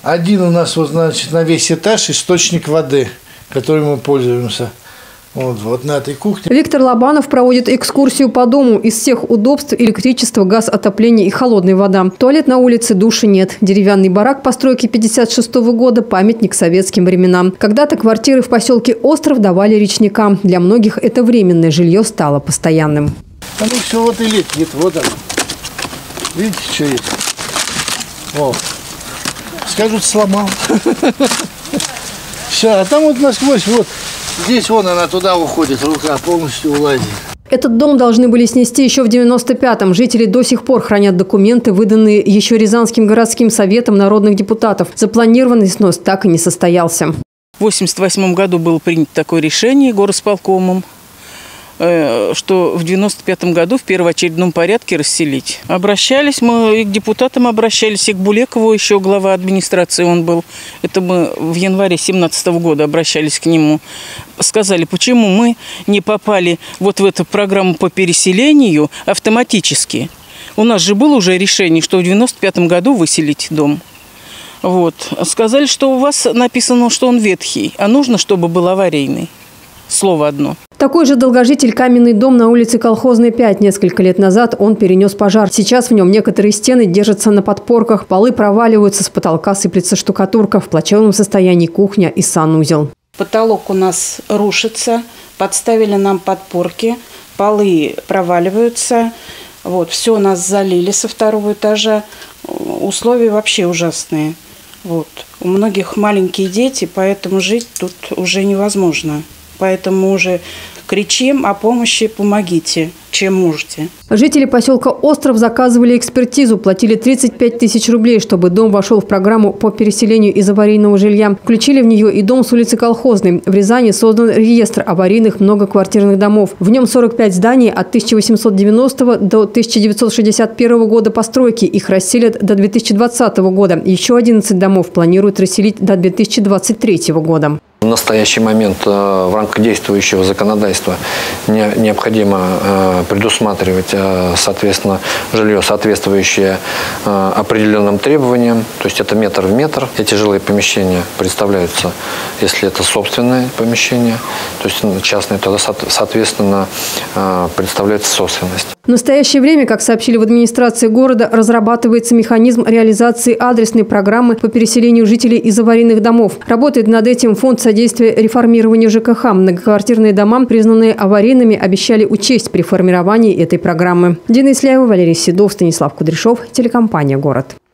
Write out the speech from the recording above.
Один у нас, вот, значит, на весь этаж источник воды, которым мы пользуемся. Вот на этой кухне. Виктор Лобанов проводит экскурсию по дому. Из всех удобств – электричество, газ, отопление и холодная вода. Туалет на улице, души нет. Деревянный барак постройки 1956 года – памятник советским временам. Когда-то квартиры в поселке Остров давали речникам. Для многих это временное жилье стало постоянным. Ну все, вот и летит, вот оно. Видите, что есть? О, скажут, сломал. Все, а там вот насквозь, вот. Здесь вон она туда уходит, рука полностью улазит. Этот дом должны были снести еще в 95-м. Жители до сих пор хранят документы, выданные еще Рязанским городским советом народных депутатов. Запланированный снос так и не состоялся. В 1988 году было принято такое решение горосполкомом, что в 1995 году в первоочередном порядке расселить. Обращались мы и к депутатам, обращались, и к Булекову, еще глава администрации он был. Это мы в январе 2017 года обращались к нему. Сказали, почему мы не попали вот в эту программу по переселению автоматически. У нас же было уже решение, что в 1995 году выселить дом. Вот. Сказали, что у вас написано, что он ветхий, а нужно, чтобы был аварийный. Слово одно. Такой же долгожитель каменный дом на улице Колхозной, 5. Несколько лет назад он перенес пожар. Сейчас в нем некоторые стены держатся на подпорках, полы проваливаются, с потолка сыплется штукатурка, в плачевном состоянии кухня и санузел. Потолок у нас рушится, подставили нам подпорки, полы проваливаются. Вот, все нас залили со 2-го этажа. Условия вообще ужасные. Вот. У многих маленькие дети, поэтому жить тут уже невозможно. Поэтому уже кричим о помощи, помогите, чем можете. Жители поселка Остров заказывали экспертизу, платили 35 тысяч рублей, чтобы дом вошел в программу по переселению из аварийного жилья. Включили в нее и дом с улицы Колхозной. В Рязани создан реестр аварийных многоквартирных домов. В нем 45 зданий от 1890 до 1961 года постройки. Их расселят до 2020 года. Еще 11 домов планируют расселить до 2023 года. В настоящий момент в рамках действующего законодательства необходимо предусматривать, соответственно, жилье, соответствующее определенным требованиям. То есть это метр в метр. Эти жилые помещения представляются, если это собственное помещение, то есть частное, тогда, соответственно, представляется собственность. В настоящее время, как сообщили в администрации города, разрабатывается механизм реализации адресной программы по переселению жителей из аварийных домов. Работает над этим фонд содействия реформированию ЖКХ. Многоквартирные дома, признанные аварийными, обещали учесть при формировании этой программы. Дина Исляева, Валерий Седов, Станислав Кудряшов, телекомпания «Город».